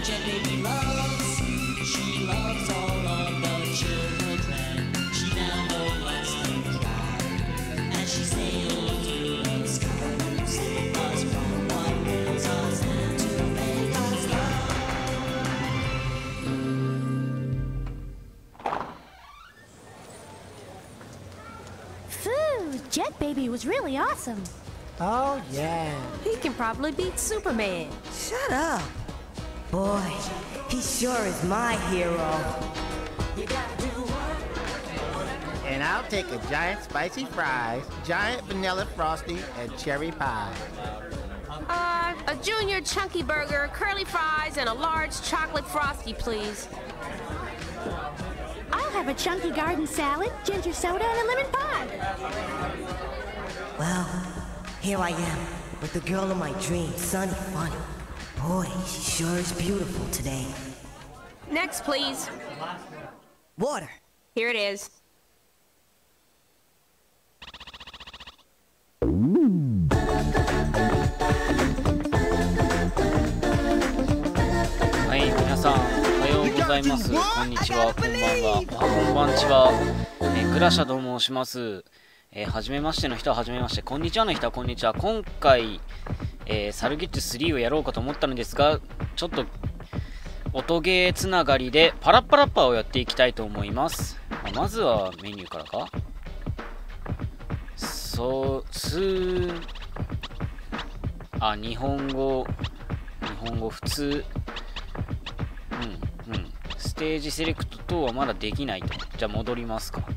Jet Baby loves. She loves all of the children. She now loves them dry. As she sails through the skies, us from what wills us and to make us love. Phew, Jet Baby was really awesome. Oh, yeah. He can probably beat Superman. Shut up. Boy, he sure is my hero. And I'll take a giant spicy fries, giant vanilla frosty, and cherry pie. A junior chunky burger, curly fries, and a large chocolate frosty, please. I'll have a chunky garden salad, ginger soda, and a lemon pie. Well, here I am with the girl of my dreams, Sunny Funny. Boy, she sure is beautiful today. Next, please. Water. Here it is. はい、皆さんおはようございます。こんにちは、こんばんは、おはこんばんちは。グラシャと申します。はじめましての人ははじめまして、こんにちはの人はこんにちは。今回、サルゲッチュ3をやろうかと思ったのですが、ちょっと音ゲーつながりでパラッパラッパーをやっていきたいと思います。まずはメニューからか。日本語普通。ステージセレクト等はまだできないと。じゃあ戻りますか。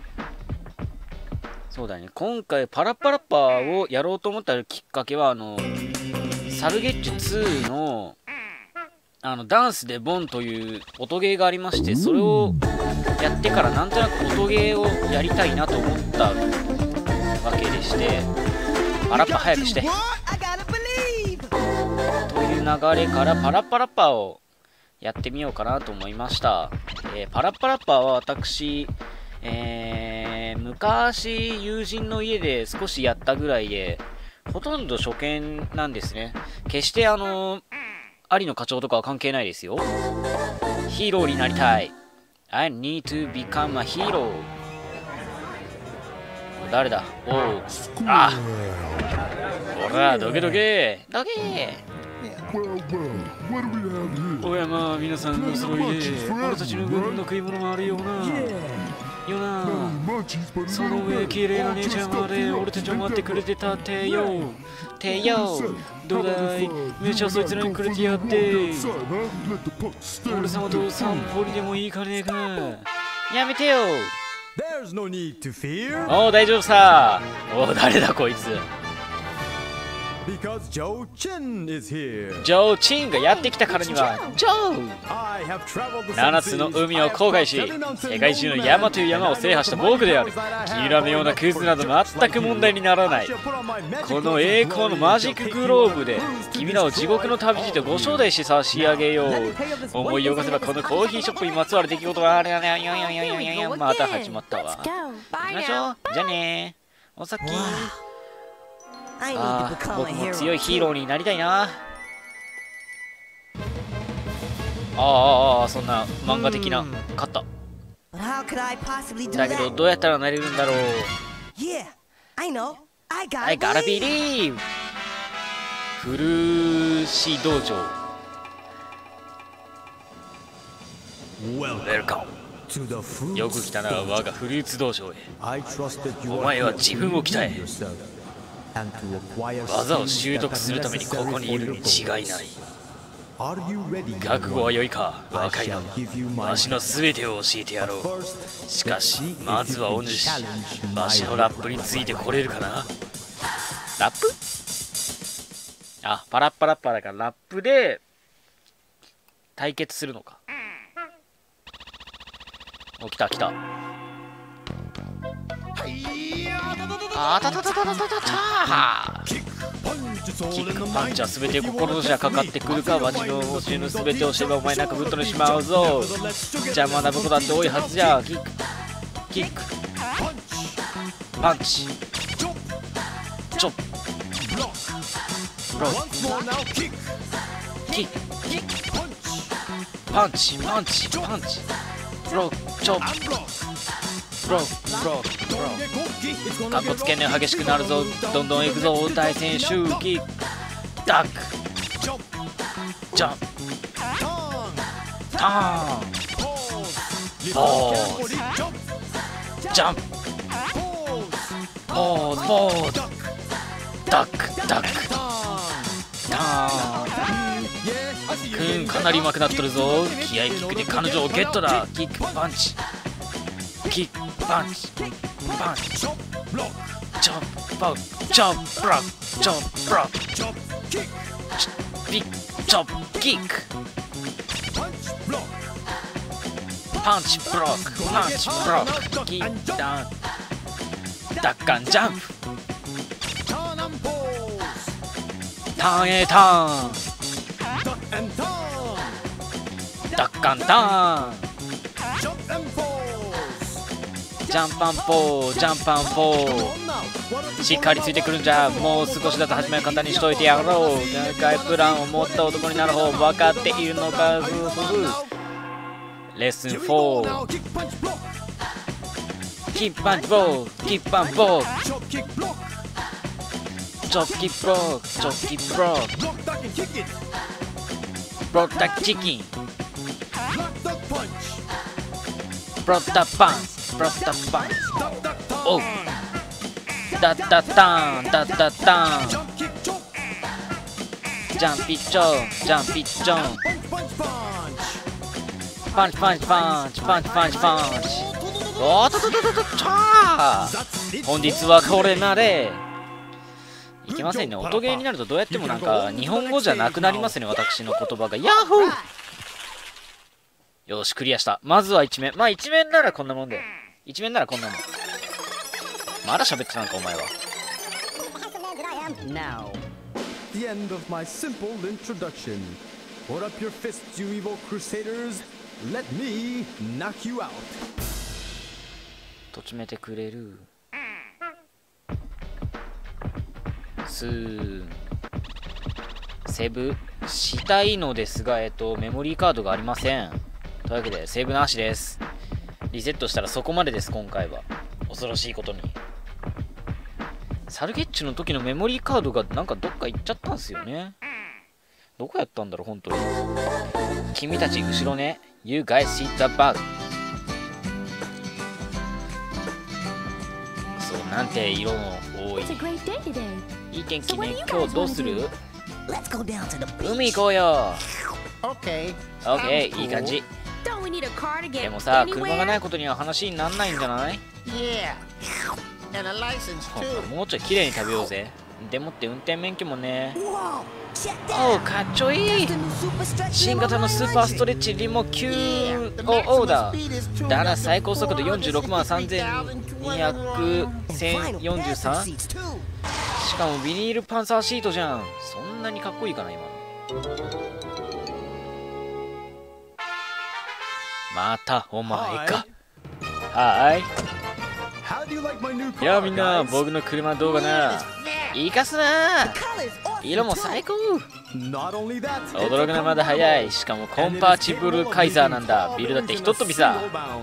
そうだね。今回パラッパラッパーをやろうと思ったきっかけは、サルゲッチュ2の、ダンスでボンという音ゲーがありまして、それをやってからなんとなく音ゲーをやりたいなと思ったわけでして、パラッパ早くして。という流れからパラッパラッパーをやってみようかなと思いました。パラッパラッパーは私、昔友人の家で少しやったぐらいで、ほとんど初見なんですね。決して有野課長とかは関係ないですよ。ヒーローになりたい。I need to become a hero。誰だ？おう。あ！ほら、どけどけ！どけ！おやまあ、皆さんお揃いで、俺たちの分の食い物もあるよな。よな。その上、綺麗な姉ちゃんまで俺たちを待ってくれてたってよ。てよ。どうだい？めちゃそいつらにくれてやって。俺様と散歩にでもいいかねえか。やめてよ。おう、大丈夫さ。おう、誰だこいつ。 Because Joe Chin is here. ジョー・チンがやってきたからには、ジョー！7つの海を航海し、世界中の山という山を制覇した僕である。キラのようなクズなど全く問題にならない。この栄光のマジックグローブで、君らを地獄の旅路とご招待して差し上げよう。思い起こせばこのコーヒーショップにまつわる出来事はまた始まったわ。行きましょう。じゃあねー。お先。僕も強いヒーローになりたいな。そんな漫画的な勝った。だけどどうやったらなれるんだろう。I gotta believe。古市道場。Welcome。よく来たな、我がフルーツ道場へ。お前は自分を鍛え。技を習得するためにここにいるに違いない。覚悟は良いか、若いな。わしの全てを教えてやろう。しかしまずはお主、わしのラップについてこれるかな。ラップ？パラッパラッパだからラップで対決するのか。お、来た来た。あたたたたたたたた。キックパンチは全て心の血がかかってくるか。わしの報酬の全てを知ればお前なんかぶっ飛んでしまうぞ。邪魔なことだって多いはずじゃ。キックパンチチョッブロックキックパンチパンチパンチブロックチョップブロックブロックブロックかっこつけんね激しくなるぞどんどんいくぞ対戦周期ダックジャンプターンポーズジャンプポーズポーズダックダックターンかなり上手くなっとるぞ気合いキックで彼女をゲットだキックパンチキックパンチパンチジャンプブロックジャンプブロックジャンプブロックジャンプブロックビッグジャンプキックパンチブロックパンチブロックキックダウン奪還ジャンプターンへターン奪還ターンジャンパンポージャンパンポーしっかりついてくるんじゃもう少しだと始め方にしといてやろう限界プランを持った男になる方分かっているのかふふふレッスン4キックパンチボーキックパンチボーキックパンチボーチョップキックブロックチョップキックブロックチョップキックブロックブロックダックチキンブロックダックパンチブロックダックパンチおうダッダッターンダッダッターンジャンピッチョンジャンピッチョンパンチパンチパンチパンチパンチパンチおっとととととちゃー本日はこれまでいけませんね音ゲーになるとどうやってもなんか日本語じゃなくなりますね私の言葉がヤッホーよしクリアしたまずは1面まあ1面ならこんなもんで1面ならこんなもんまだ喋ってたのかお前は Now, the end of my simple introduction. Put up your fists, you evil crusaders. Let me knock you out. とちめてくれるスーンセーブしたいのですがメモリーカードがありませんというわけでセーブなしですリセットしたらそこまでです今回は恐ろしいことにサルゲッチュの時のメモリーカードがなんかどっか行っちゃったんすよねどこやったんだろう本当に君たち後ろね You guys see the bug そうなんて色の多いいい天気ね今日どうする海行こうよ Okay. OK いい感じでもさ車がないことには話になんないんじゃない Yeah. And a license too. もうちょい綺麗に食べようぜでもって運転免許もねおうかっちょいい新型のスーパーストレッチリモ900だだな最高速度46万32001043しかもビニールパンサーシートじゃんそんなにかっこいいかな今のまたお前かはいいやみんな僕の車動画ないいかすな色も最高驚くのはまだ早いしかもコンパーチブルカイザーなんだビルだってひとっ飛びさ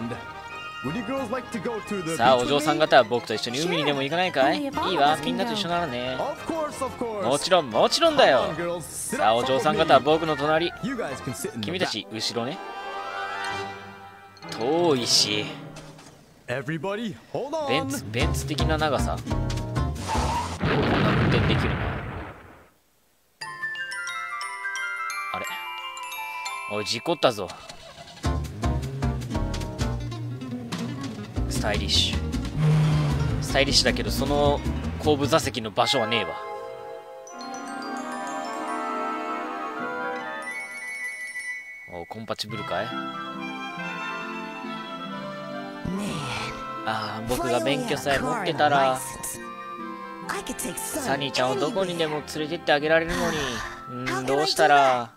さあお嬢さん方は僕と一緒に海にでも行かないかいいいわみんなと一緒ならねもちろんもちろんだよさあお嬢さん方は僕の隣君たち後ろね遠いしベンツ的な長さこんな運転できるなあれおい事故ったぞスタイリッシュだけどその後部座席の場所はねえわおコンパチブルかいああ僕が免許さえ持ってたらサニーちゃんをどこにでも連れてってあげられるのにどうしたら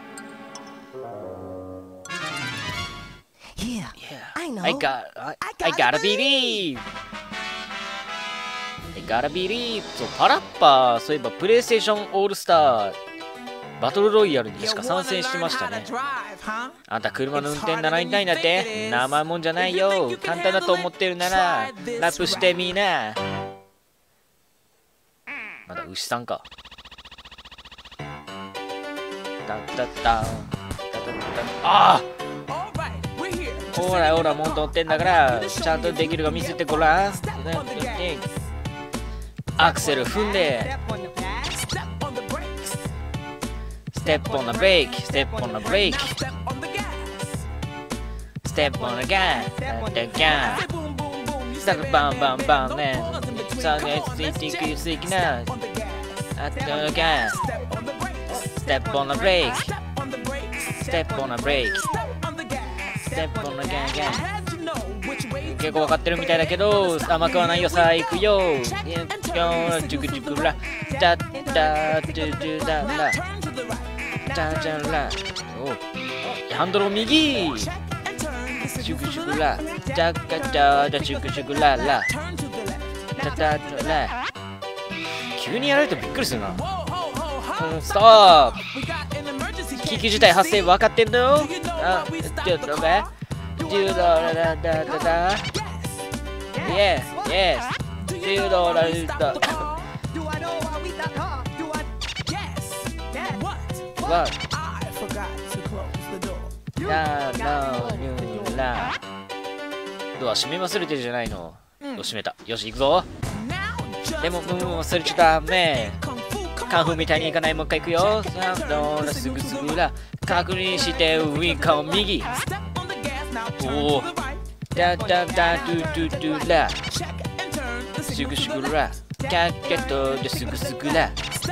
I gotta believe そうパラッパーそういえばプレイステーションオールスターバトルロイヤルに確か参戦してましたね。あんた車の運転習いたいんだって？生もんじゃないよ。簡単だと思ってるならラップしてみな。まだ牛さんか。タッタッタンタタッタン。ああ、ほらほら、もんとってんだからちゃんとできるか見せてごらん。アクセル踏んで、ステップオンのブレーキ、ステップオンのブレーキ、ステップオンのガン、ガン、スタッバンバンバンね、さあね、ついていくすいきな、あとのガン、ステップオンのブレーキ、ステップオンのブレーキ、ステップオンのガンガン。結構分かってるみたいだけど甘くはないよ。さあ行くよ。ジュクジュクラダッダージュジュダラダジャラ。お、ハンドルを右。ジュクジュクラダッダダジュクジュクララダダダラ。急にやられてびっくりするな。ストップ。緊急事態発生分かってんの？あ、ちょっとね。Do da da da da da. Yes, yes. Do da da da. What? I forgot to close the door. Da da da. ドア閉め忘れてるじゃないの。閉めた。よし行くぞ。でも忘れちゃダメ。カンフーみたいにいかない。もう一回行くよ。さあどうだ、すぐすぐだ。確認してウインカーを右。おお、ダダダドゥドゥドゥラ、すぐすぐら、キャッキャットですぐすぐら、ス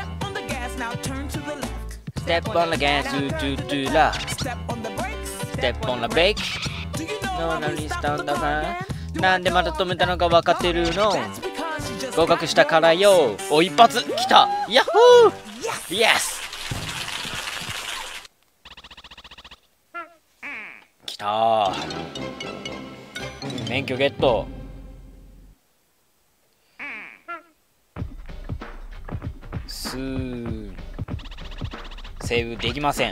テップオンのガスドゥドゥラ、ステップオンのブレーキ、ノーナリスタンダー。なんでまた止めたのか分かってるの？合格したからよ。お、一発来た。ヤッホー、イエス。来たー。免許ゲット。セーブできません。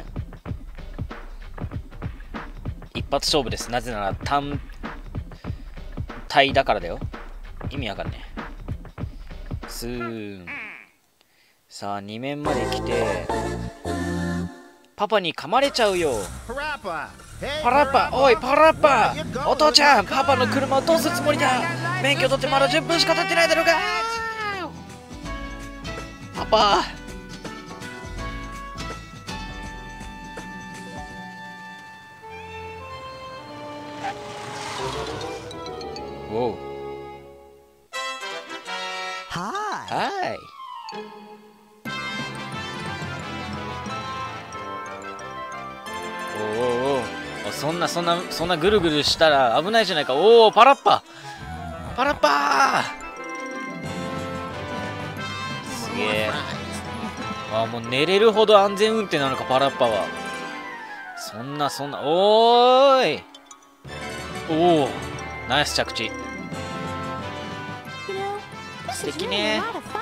一発勝負です。なぜなら単体だからだよ。意味わかんねえ。さあ2面まで来て、パパに噛まれちゃうよ。パラッパ、おいパラッパ、お父ちゃん、パパの車をどうするつもりだ。免許取ってまだ10分しか経ってないだろうが。パパ。おう。はい。おおお、そんなぐるぐるしたら危ないじゃないか。おお、パラッパパラッパー、すげえ。あ、もう寝れるほど安全運転なのか、パラッパは。そんなおーい。おお、ナイス着地。素敵ね。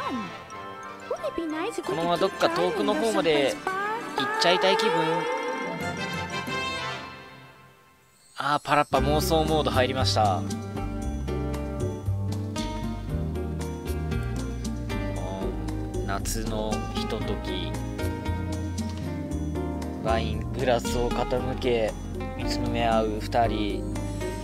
このままどっか遠くの方まで行っちゃいたい気分。あー、パラッパ妄想モード入りました。夏のひととき、ワイングラスを傾け見つめ合う2人、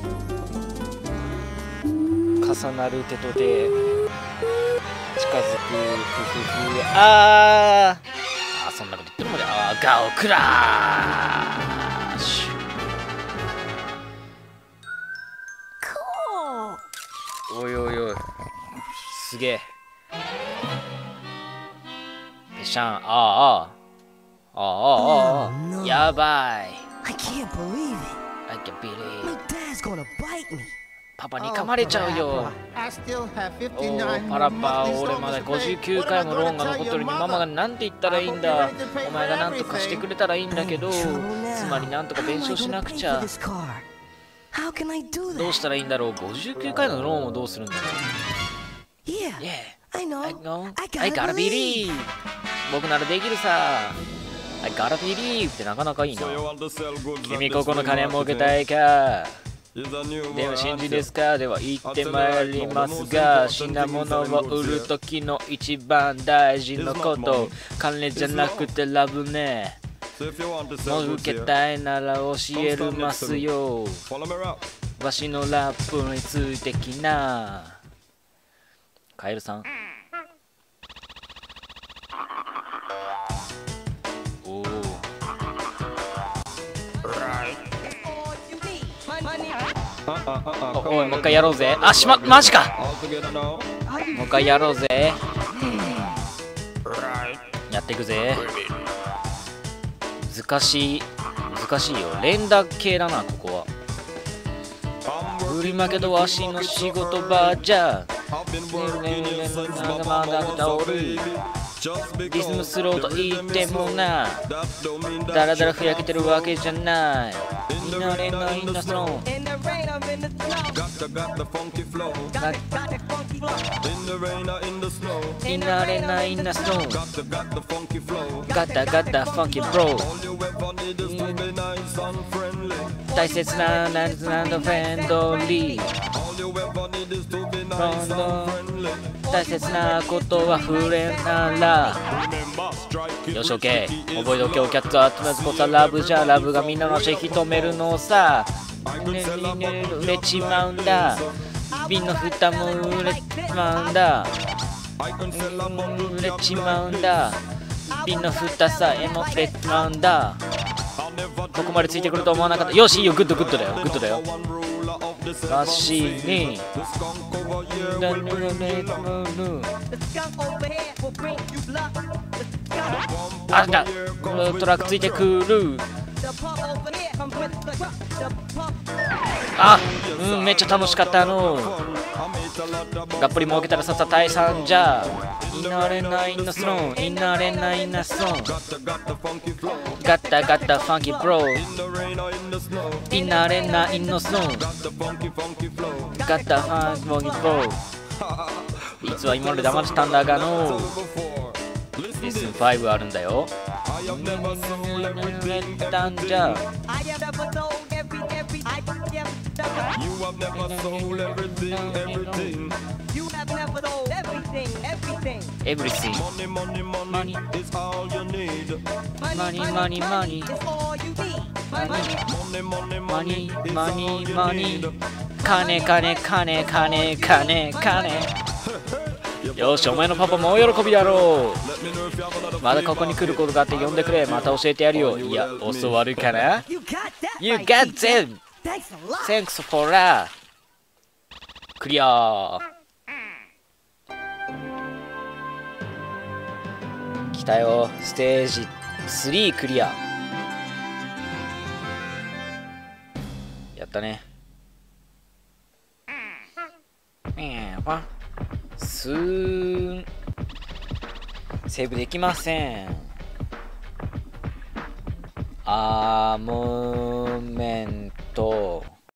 重なる手と手、近づくふふふ。あー、そんなこと言ってるもんで、あー、ガオクラッシュ。おいおいおい、すげえ。ぺしゃん、ああ、やばい。 I can't believe it. I can't believe My dad's gonna bite me. パパに噛まれちゃうよ。パラッパ、俺まだ59回もローンが残ってるにママがなんて言ったらいいんだ。お前がなんとかしてくれたらいいんだけど、つまりなんとか弁償しなくちゃ。どうしたらいいんだろう。59回のローンをどうするんだろう。 Yeah, I know. I gotta believe. 僕ならできるさ。 I gotta believe ってなかなかいいな。君ここの金儲けたいか。でも新人ですか。では行ってまいりますが、品物を売る時の一番大事なこと、金じゃなくてラブね。儲けたいなら教えますよ。わしのラップについてきな。カエルさん。おおい、もう一回やろうぜ。あ、マジか。もう一回やろうぜ。やっていくぜ。難しいよ。連打系だな、ここは。売り負けとわしの仕事場じゃ。リズムスローと言ってもな、だらだらふやけてるわけじゃない。見慣れないんだその見慣れないんだそのガタガタファンキーブロー。大切ななんフレンドリー。大切なことは触れなら。よし OK。 覚えておけ。お客と集めずこそラブじゃ。ラブがみんなの足引き止めるのさ。売れちまうんだ。瓶の蓋も売れちまうんだ。売れちまうんだ。瓶の蓋さえも売れちまうんだ。ここまでついてくると思わなかった。よしいいよ。グッドだよ。グッドだよ。わしにあんだトラックついてくる。あ、めっちゃ楽しかったの。がっぷり儲けたらさっさ退散じゃ。いなれないんだスローン。いなれないんだスローン。ガタガタファンキーブロー。いなれないのスローン。ガタファンキーブロー。実は今まで黙ってたんだがの。レッスン5あるんだよ。たんじゃ。Everything. Money. Money. よし、お前のパパも大喜びだろう。まだここに来ることがあって呼んでくれ。また教えてやるよ。いや、教わるかな。 You got them. Thanks for that. クリア。来たよ。ステージ3クリア。やったね。セーブできません。モーメント。